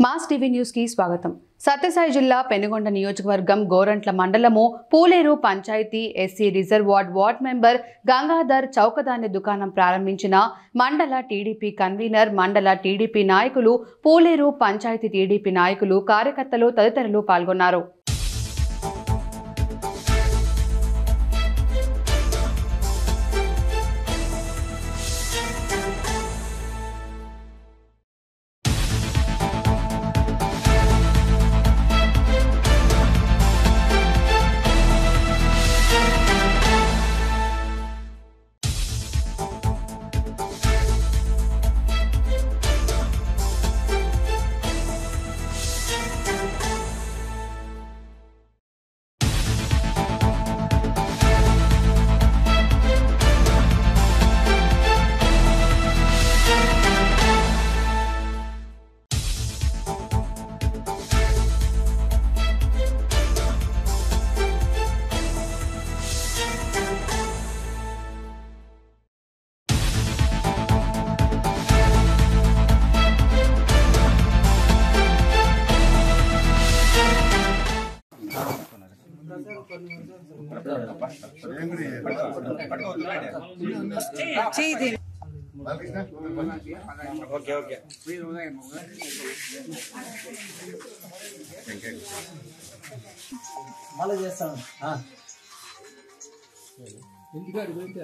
Mass TV news కి స్వాగతం. సత్యసాయి జిల్లా పెనుగొండ నియోజకవర్గం గోరంట్ల మండలము Puleru panchayat SC reserve ward member Gangadhar చౌకధాన్య దుకాణం ప్రారంభించిన మండల టీడీపీ కన్వీనర్, మండల టీడీపీ నాయకులు, పూలేరు పంచాయతీ టీడీపీ నాయకులు, కార్యకర్తలు తదితరులు పాల్గొన్నారు. మళ్ళీ చేస్తాను ఇంటికాడికి పోయితే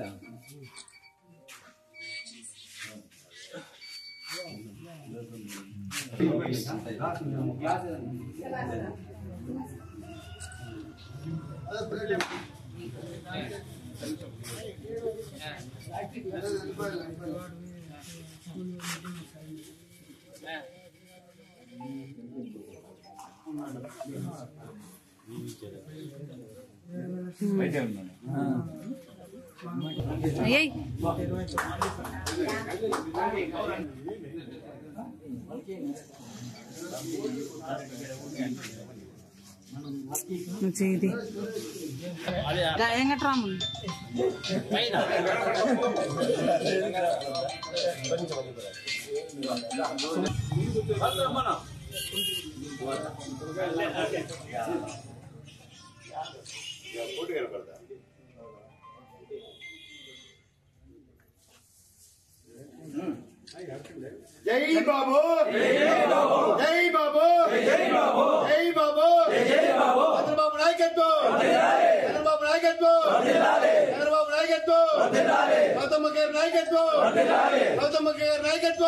जय बाबू जय बाबू जय बाबू जय बाबू जय बाबू जय बाबू चंद्रबाबु नायकत्व चंद्रबाबु नायकत्व चंद्रबाबु नायकत्व गौतम गारी नायकत्व गौतम गारी नायकत्व